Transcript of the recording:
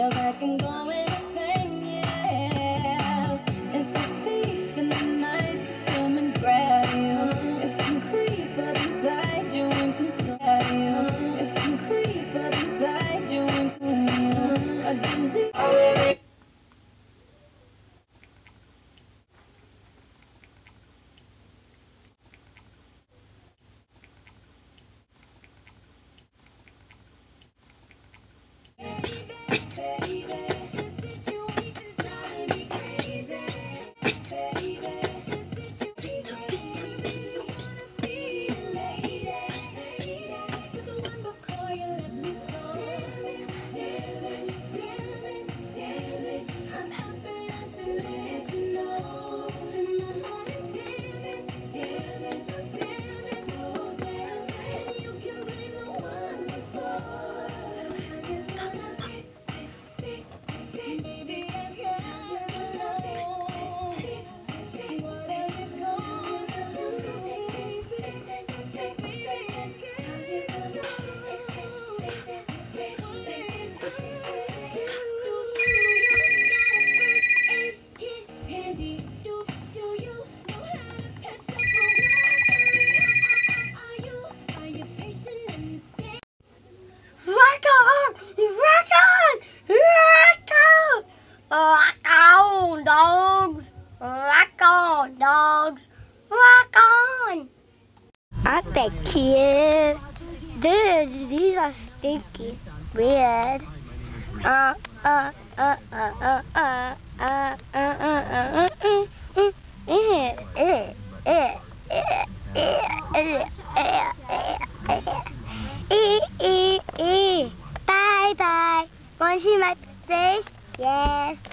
feels like I'm going insane, yeah. It's a thief in the night to come and grab you. It can creep up inside you and console you. It can creep up inside you and consume you. A disease. Dogs, rock on, dogs, rock on. Aren't they cute? Dude, these are stinky. Weird. Bye bye. Want to see my face? Yes.